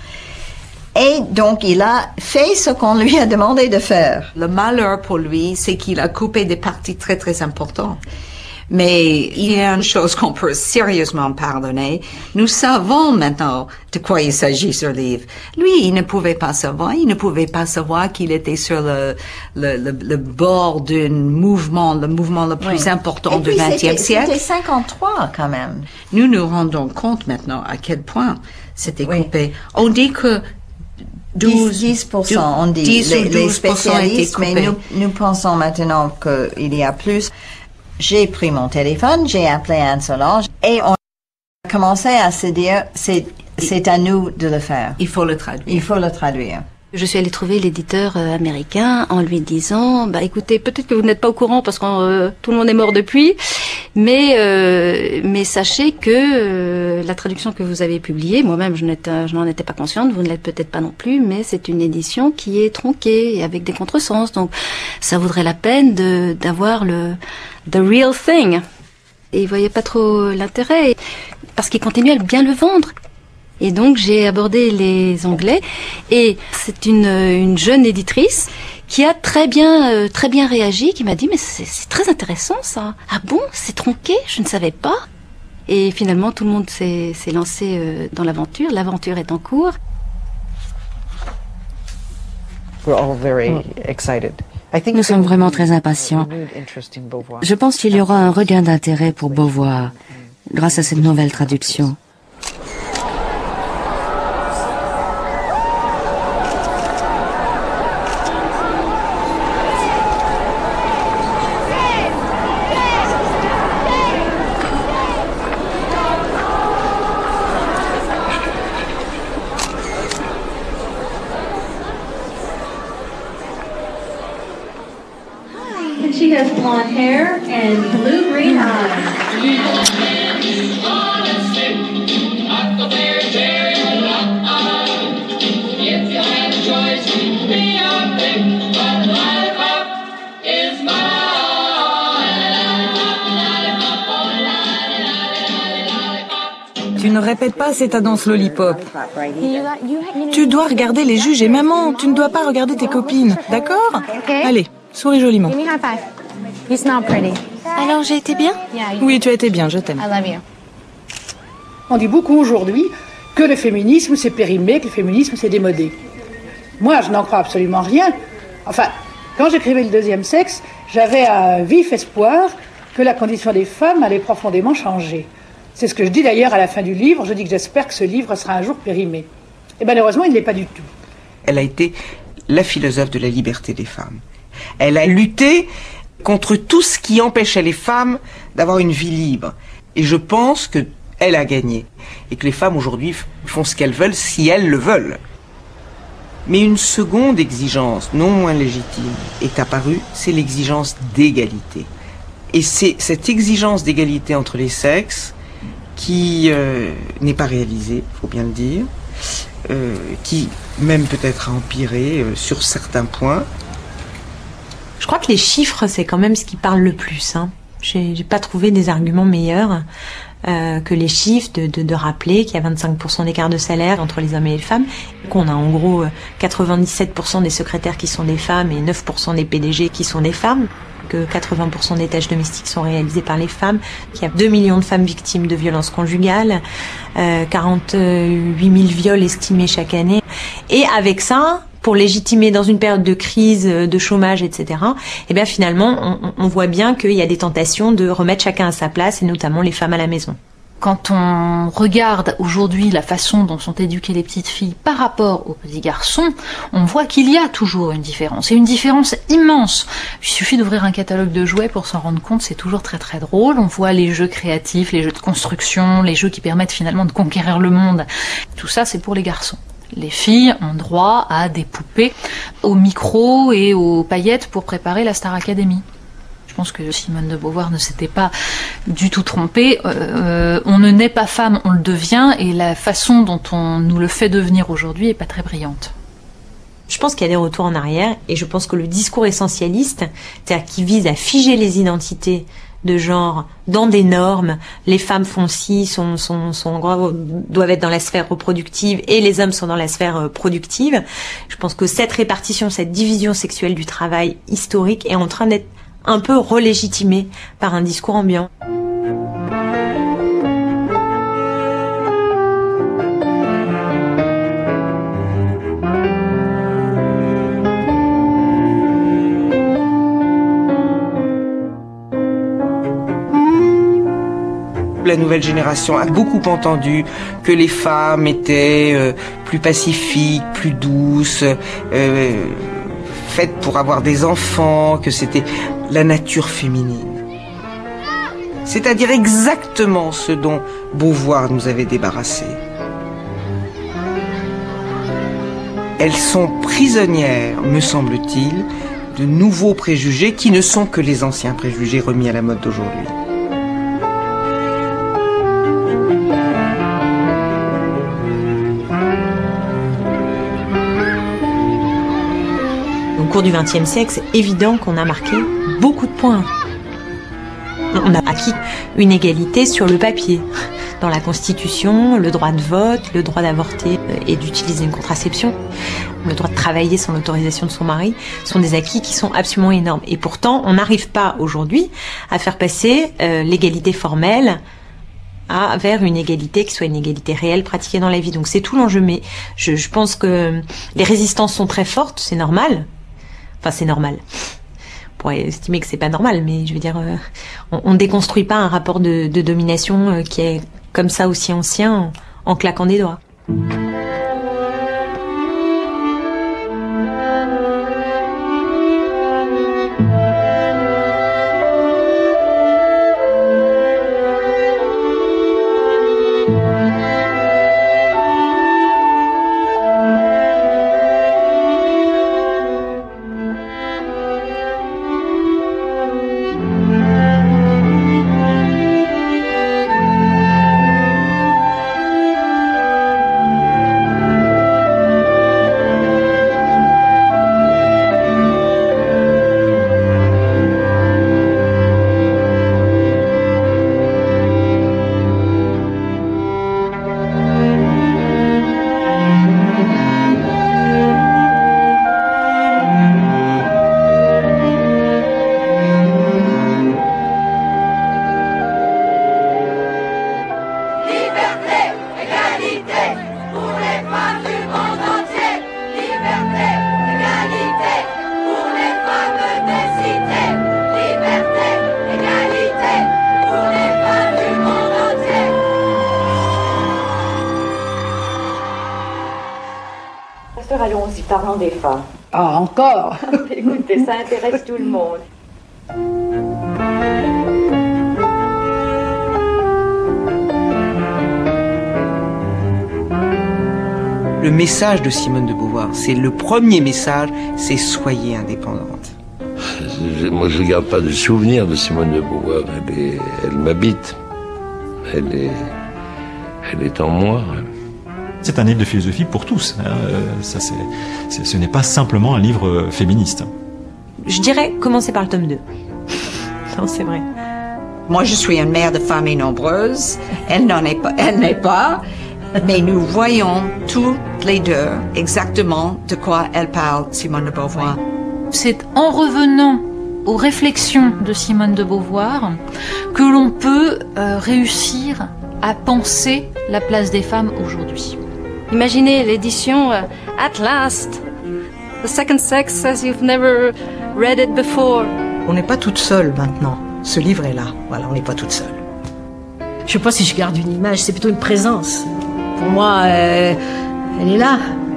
Et donc, il a fait ce qu'on lui a demandé de faire. Le malheur pour lui, c'est qu'il a coupé des parties très très importantes. Mais il y a une chose qu'on peut sérieusement pardonner. Nous savons maintenant de quoi il s'agit ce livre. Lui, il ne pouvait pas savoir. Il ne pouvait pas savoir qu'il était sur le, le, le, le bord d'un mouvement, le mouvement le plus Oui. important Et du puis, vingtième c'était- siècle. C'était cinquante-trois quand même. Nous nous rendons compte maintenant à quel point c'était coupé. On dit que douze, dix pour cent, on dit, dix les, ou les douze pour cent étaient spécialistes, mais coupés. nous, nous pensons maintenant qu'il y a plus. J'ai pris mon téléphone, j'ai appelé Anne Solange et on a commencé à se dire, c'est, c'est à nous de le faire. Il faut le traduire. Il faut le traduire. Je suis allée trouver l'éditeur euh, américain en lui disant, bah écoutez, peut-être que vous n'êtes pas au courant parce que euh, tout le monde est mort depuis, mais euh, mais sachez que euh, la traduction que vous avez publiée, moi-même je n'étais, je n'en étais pas consciente, vous ne l'êtes peut-être pas non plus, mais c'est une édition qui est tronquée et avec des contresens, donc ça vaudrait la peine de d'avoir le the real thing. Et il voyait pas trop l'intérêt parce qu'il continuait à bien le vendre. Et donc j'ai abordé les Anglais et c'est une, une jeune éditrice qui a très bien euh, très bien réagi, qui m'a dit mais c'est, c'est très intéressant ça. Ah bon, c'est tronqué, je ne savais pas. Et finalement tout le monde s'est, s'est lancé euh, dans l'aventure. L'aventure est en cours. We're all very excited. I think Nous sommes vraiment très impatients. Je pense qu'il y aura un regain d'intérêt pour Beauvoir grâce à cette nouvelle traduction. And she has blonde hair and blue-green eyes. Tu ne répètes pas, c'est ta danse lollipop. Tu dois regarder les juges et maman, tu ne dois pas regarder tes copines, d'accord? Allez, souris joliment. Alors j'ai été bien? Oui, tu as été bien, je t'aime. On dit beaucoup aujourd'hui que le féminisme c'est périmé, que le féminisme c'est démodé. Moi, je n'en crois absolument rien. Enfin, Quand j'écrivais Le deuxième sexe, j'avais un vif espoir que la condition des femmes allait profondément changer. C'est ce que je dis d'ailleurs à la fin du livre. Je dis que j'espère que ce livre sera un jour périmé. Et malheureusement, il ne l'est pas du tout. Elle a été la philosophe de la liberté des femmes. Elle a lutté contre tout ce qui empêchait les femmes d'avoir une vie libre. Et je pense qu'elle a gagné. Et que les femmes aujourd'hui font ce qu'elles veulent si elles le veulent. Mais une seconde exigence, non moins légitime, est apparue, c'est l'exigence d'égalité. Et c'est cette exigence d'égalité entre les sexes qui euh, n'est pas réalisée, il faut bien le dire, euh, qui même peut-être a empiré euh, sur certains points. Je crois que les chiffres, c'est quand même ce qui parle le plus. Hein. J'ai, j'ai pas trouvé des arguments meilleurs euh, que les chiffres de, de, de rappeler qu'il y a vingt-cinq pour cent d'écart de salaire entre les hommes et les femmes, qu'on a en gros quatre-vingt-dix-sept pour cent des secrétaires qui sont des femmes et neuf pour cent des P D G qui sont des femmes, que quatre-vingts pour cent des tâches domestiques sont réalisées par les femmes, qu'il y a deux millions de femmes victimes de violences conjugales, euh, quarante-huit mille viols estimés chaque année. Et avec ça, pour légitimer dans une période de crise, de chômage, et cetera, eh bien finalement, on, on voit bien qu'il y a des tentations de remettre chacun à sa place, et notamment les femmes à la maison. Quand on regarde aujourd'hui la façon dont sont éduquées les petites filles par rapport aux petits garçons, on voit qu'il y a toujours une différence, et une différence immense. Il suffit d'ouvrir un catalogue de jouets pour s'en rendre compte, c'est toujours très très drôle. On voit les jeux créatifs, les jeux de construction, les jeux qui permettent finalement de conquérir le monde. Tout ça, c'est pour les garçons. Les filles ont droit à des poupées, au micro et aux paillettes pour préparer la Star Academy. Je pense que Simone de Beauvoir ne s'était pas du tout trompée. Euh, on ne naît pas femme, on le devient, et la façon dont on nous le fait devenir aujourd'hui est pas très brillante. Je pense qu'il y a des retours en arrière, et je pense que le discours essentialiste, c'est-à-dire qui vise à figer les identités de genre dans des normes, les femmes font ci, sont, sont, sont, doivent être dans la sphère reproductive et les hommes sont dans la sphère productive. Je pense que cette répartition, cette division sexuelle du travail historique est en train d'être un peu relégitimée par un discours ambiant. La nouvelle génération a beaucoup entendu que les femmes étaient euh, plus pacifiques, plus douces, euh, faites pour avoir des enfants, que c'était la nature féminine. C'est-à-dire exactement ce dont Beauvoir nous avait débarrassés. Elles sont prisonnières, me semble-t-il, de nouveaux préjugés qui ne sont que les anciens préjugés remis à la mode d'aujourd'hui. Au cours du vingtième siècle, c'est évident qu'on a marqué beaucoup de points. On a acquis une égalité sur le papier. Dans la Constitution, le droit de vote, le droit d'avorter et d'utiliser une contraception, le droit de travailler sans l'autorisation de son mari, sont des acquis qui sont absolument énormes. Et pourtant, on n'arrive pas aujourd'hui à faire passer euh, l'égalité formelle à, vers une égalité qui soit une égalité réelle pratiquée dans la vie. Donc c'est tout l'enjeu. Mais je, je pense que les résistances sont très fortes, c'est normal. Enfin, c'est normal. On pourrait estimer que c'est pas normal, mais je veux dire, euh, on, on déconstruit pas un rapport de, de domination euh, qui est comme ça aussi ancien en, en claquant des doigts. Pasteur, allons-y, parlons des femmes. Ah, encore? Écoutez, ça intéresse tout le monde. Le message de Simone de Beauvoir, c'est le premier message, c'est soyez indépendante. Je- moi, je ne garde pas de souvenir de Simone de Beauvoir. Elle, est- elle m'habite. Elle est, elle est en moi. C'est un livre de philosophie pour tous. Hein. Euh, Ça, c'est, c'est- ce n'est pas simplement un livre euh, féministe. Je dirais commencer par le tome deux. Non, c'est vrai. Moi, je suis une mère de famille nombreuse. Elle n'en est pas, elle n'est pas. Mais nous voyons toutes les deux exactement de quoi elle parle, Simone de Beauvoir. C'est en revenant aux réflexions de Simone de Beauvoir que l'on peut euh, réussir à penser la place des femmes aujourd'hui. Imaginez l'édition euh, At Last. The Second Sex says you've never read it before. On n'est pas toute seule maintenant. Ce livre est là. Voilà, on n'est pas toute seule. Je sais pas si je garde une image, c'est plutôt une présence. Pour moi, euh, elle est là.